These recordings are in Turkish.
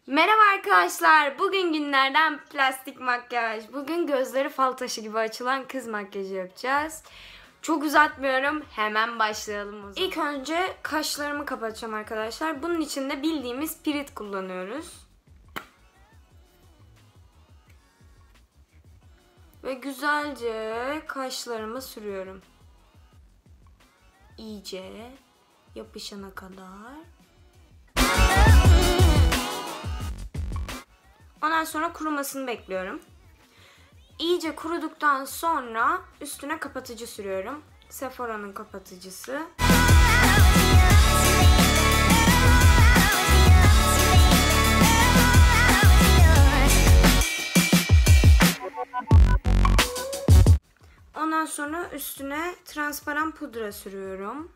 Merhaba arkadaşlar. Bugün günlerden plastik makyaj. Bugün gözleri fal taşı gibi açılan kız makyajı yapacağız. Çok uzatmıyorum. Hemen başlayalım o zaman. İlk önce kaşlarımı kapatacağım arkadaşlar. Bunun için de bildiğimiz pirit kullanıyoruz. Ve güzelce kaşlarımı sürüyorum. İyice yapışana kadar. Ondan sonra kurumasını bekliyorum. İyice kuruduktan sonra üstüne kapatıcı sürüyorum. Sephora'nın kapatıcısı. Ondan sonra üstüne transparan pudra sürüyorum.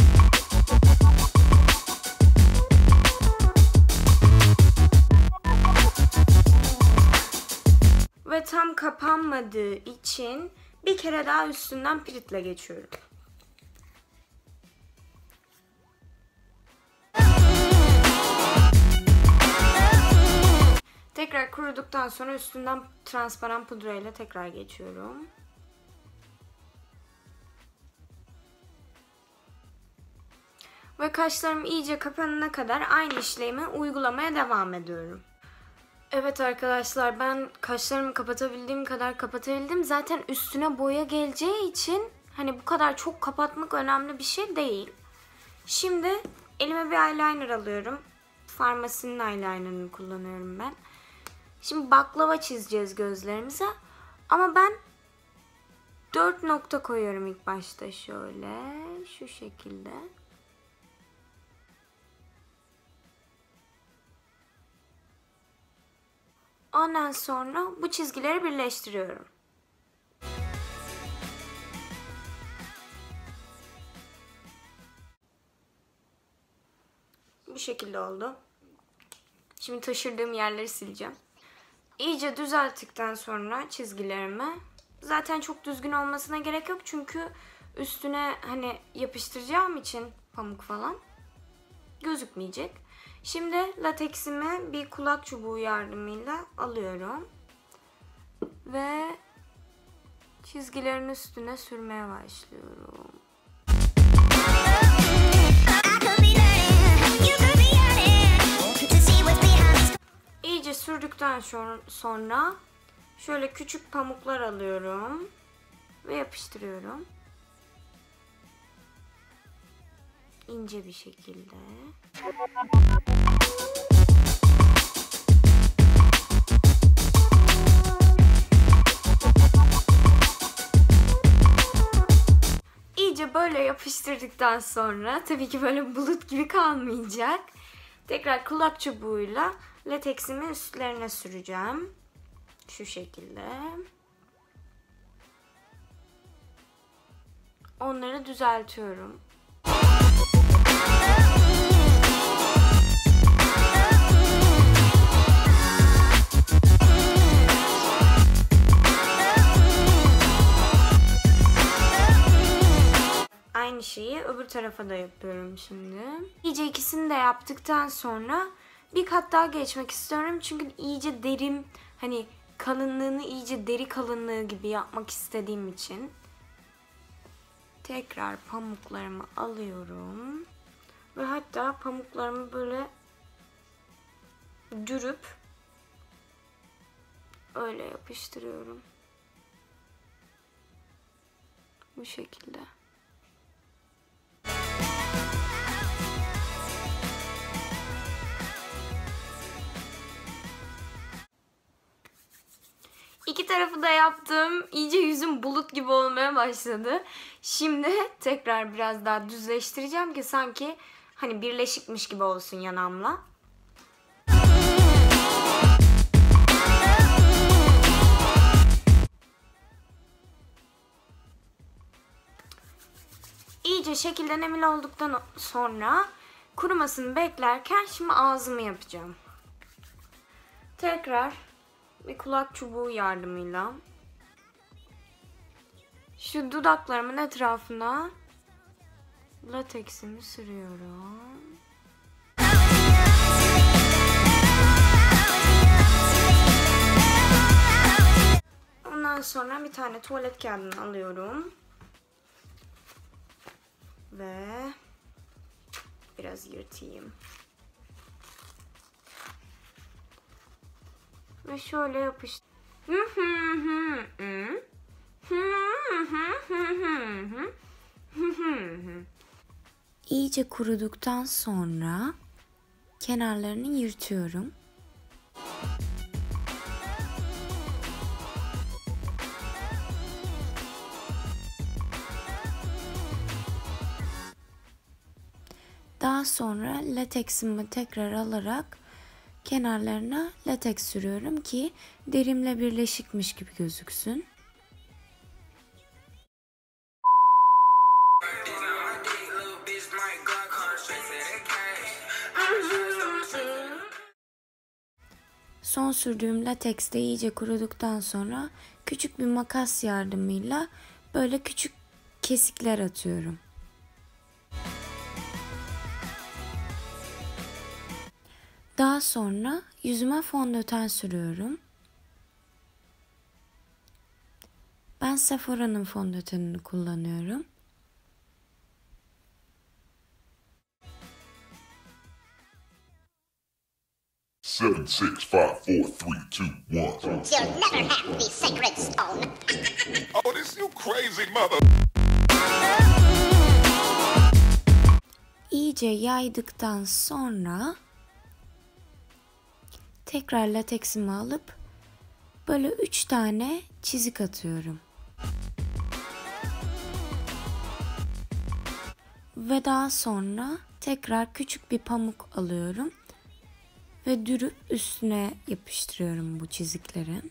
Ve tam kapanmadığı için bir kere daha üstünden piritle geçiyorum. Tekrar kuruduktan sonra üstünden transparan pudra ile tekrar geçiyorum. Ve kaşlarım iyice kapanana kadar aynı işlemi uygulamaya devam ediyorum. Evet arkadaşlar, ben kaşlarımı kapatabildiğim kadar kapatabildim. Zaten üstüne boya geleceği için hani bu kadar çok kapatmak önemli bir şey değil. Şimdi elime bir eyeliner alıyorum. Farmasinin eyelinerını kullanıyorum ben. Şimdi baklava çizeceğiz gözlerimize. Ama ben 4 nokta koyuyorum ilk başta şöyle. Şu şekilde. Ondan sonra bu çizgileri birleştiriyorum. Bu şekilde oldu. Şimdi taşırdığım yerleri sileceğim. İyice düzelttikten sonra çizgilerimi, zaten çok düzgün olmasına gerek yok çünkü üstüne hani yapıştıracağım için pamuk falan gözükmeyecek. Şimdi lateksimi bir kulak çubuğu yardımıyla alıyorum. Ve çizgilerin üstüne sürmeye başlıyorum. İyice sürdükten sonra şöyle küçük pamuklar alıyorum ve yapıştırıyorum. İnce bir şekilde. İyice böyle yapıştırdıktan sonra tabii ki böyle bulut gibi kalmayacak. Tekrar kulak çubuğuyla lateksimi üstlerine süreceğim. Şu şekilde. Onları düzeltiyorum. Aynı şeyi öbür tarafa da yapıyorum şimdi. İyice ikisini de yaptıktan sonra bir kat daha geçmek istiyorum. Çünkü iyice derim, hani kalınlığını iyice deri kalınlığı gibi yapmak istediğim için. Tekrar pamuklarımı alıyorum. Ve hatta pamuklarımı böyle dürüp öyle yapıştırıyorum. Bu şekilde. İki tarafı da yaptım. İyice yüzüm bulut gibi olmaya başladı. Şimdi tekrar biraz daha düzleştireceğim ki sanki hani birleşikmiş gibi olsun yanağımla. İyice şekilden emin olduktan sonra kurumasını beklerken şimdi ağzımı yapacağım. Tekrar bir kulak çubuğu yardımıyla şu dudaklarımın etrafına lateksimi sürüyorum. sonra bir tane tuvalet kağıdını alıyorum. Ve biraz yırtayım. Ve şöyle yapıştır. İyice kuruduktan sonra kenarlarını yırtıyorum. Daha sonra lateksimi tekrar alarak kenarlarına lateks sürüyorum ki derimle birleşikmiş gibi gözüksün. Son sürdüğüm lateks de iyice kuruduktan sonra küçük bir makas yardımıyla böyle küçük kesikler atıyorum. Daha sonra yüzüme fondöten sürüyorum. Ben Sephora'nın fondötenini kullanıyorum. Seven, six, five, four, three, two, one. You'll never have the sacred stone. Oh, this you crazy mother. İyice yaydıktan sonra tekrar lateksimi alıp böyle 3 tane çizik atıyorum. Ve daha sonra tekrar küçük bir pamuk alıyorum ve dürüp üstüne yapıştırıyorum bu çiziklerin.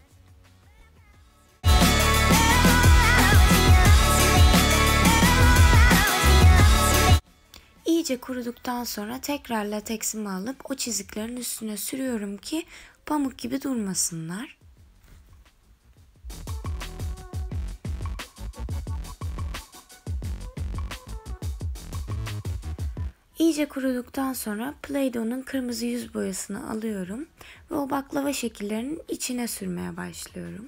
İyice kuruduktan sonra tekrar lateksimi alıp o çiziklerin üstüne sürüyorum ki pamuk gibi durmasınlar. İyice kuruduktan sonra Play-Doh'nun kırmızı yüz boyasını alıyorum ve o baklava şekillerinin içine sürmeye başlıyorum.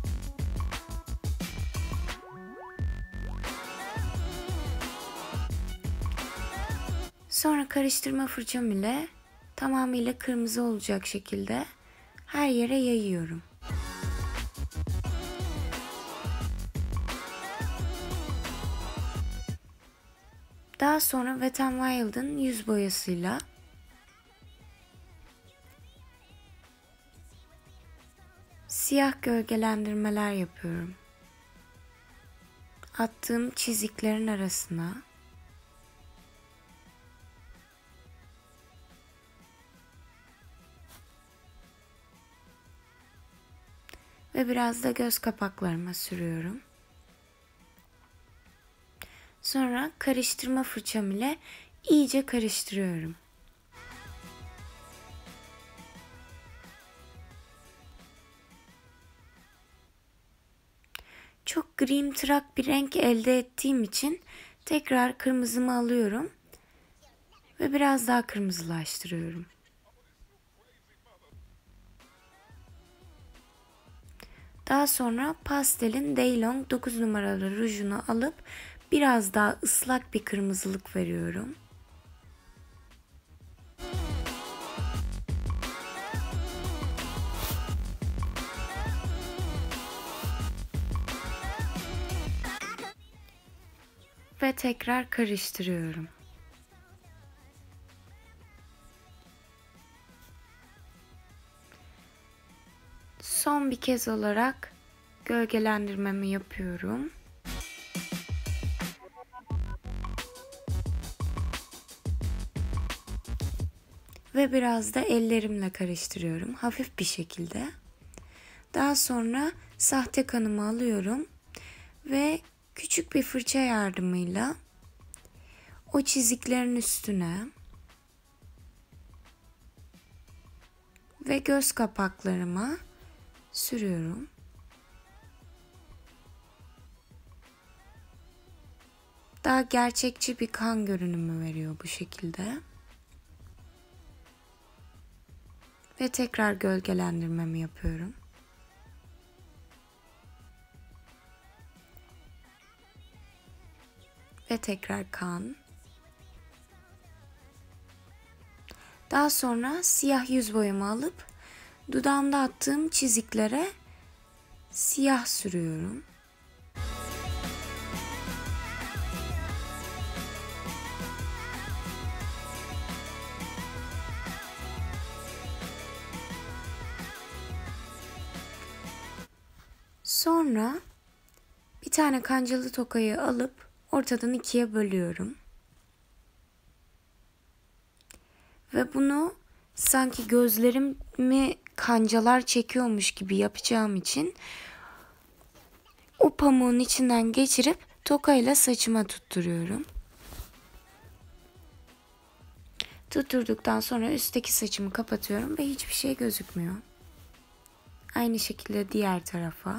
Sonra karıştırma fırçam ile tamamıyla kırmızı olacak şekilde her yere yayıyorum. Daha sonra Wet n Wild'ın yüz boyasıyla siyah gölgelendirmeler yapıyorum. Attığım çiziklerin arasına ve biraz da göz kapaklarıma sürüyorum. Sonra karıştırma fırçam ile iyice karıştırıyorum. Çok grimtırak bir renk elde ettiğim için tekrar kırmızımı alıyorum ve biraz daha kırmızılaştırıyorum. Daha sonra pastelin Daylong 9 numaralı rujunu alıp biraz daha ıslak bir kırmızılık veriyorum. Ve tekrar karıştırıyorum. Son bir kez olarak gölgelendirmemi yapıyorum. Ve biraz da ellerimle karıştırıyorum. Hafif bir şekilde. Daha sonra sahte kanımı alıyorum. Ve küçük bir fırça yardımıyla o çiziklerin üstüne ve göz kapaklarıma sürüyorum. Daha gerçekçi bir kan görünümü veriyor bu şekilde. Ve tekrar gölgelendirmemi yapıyorum. ve tekrar kan. Daha sonra siyah yüz boyamı alıp dudağımda attığım çiziklere siyah sürüyorum. Sonra bir tane kancalı tokayı alıp ortadan ikiye bölüyorum. Ve bunu sanki gözlerimi kancalar çekiyormuş gibi yapacağım için o pamuğun içinden geçirip tokayla saçıma tutturuyorum. Tutturduktan sonra üstteki saçımı kapatıyorum ve hiçbir şey gözükmüyor. Aynı şekilde diğer tarafa.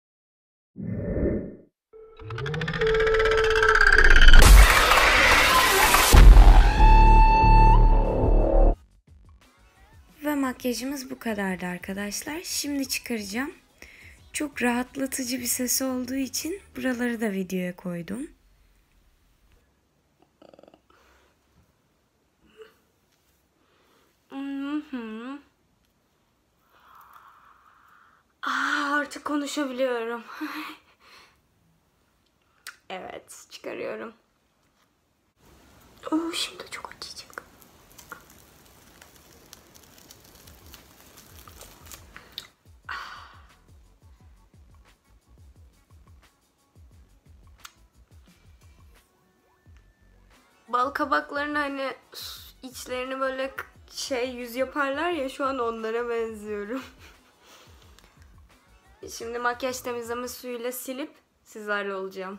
Ve makyajımız bu kadardı arkadaşlar. Şimdi çıkaracağım. Çok rahatlatıcı bir sesi olduğu için buraları da videoya koydum. Artık konuşabiliyorum. Evet, çıkarıyorum. Şimdi çok acıyacak. Bal kabaklarını hani içlerini böyle yüz yaparlar ya, şu an onlara benziyorum. Şimdi makyaj temizleme suyuyla silip sizlerle olacağım.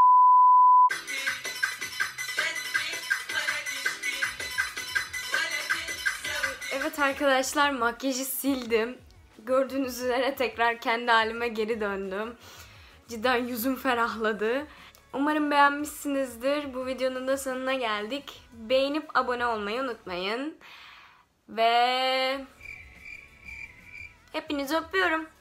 Evet arkadaşlar, makyajı sildim. Gördüğünüz üzere tekrar kendi halime geri döndüm. Cidden yüzüm ferahladı. Umarım beğenmişsinizdir. Bu videonun da sonuna geldik. Beğenip abone olmayı unutmayın. Ve hepinizi öpüyorum.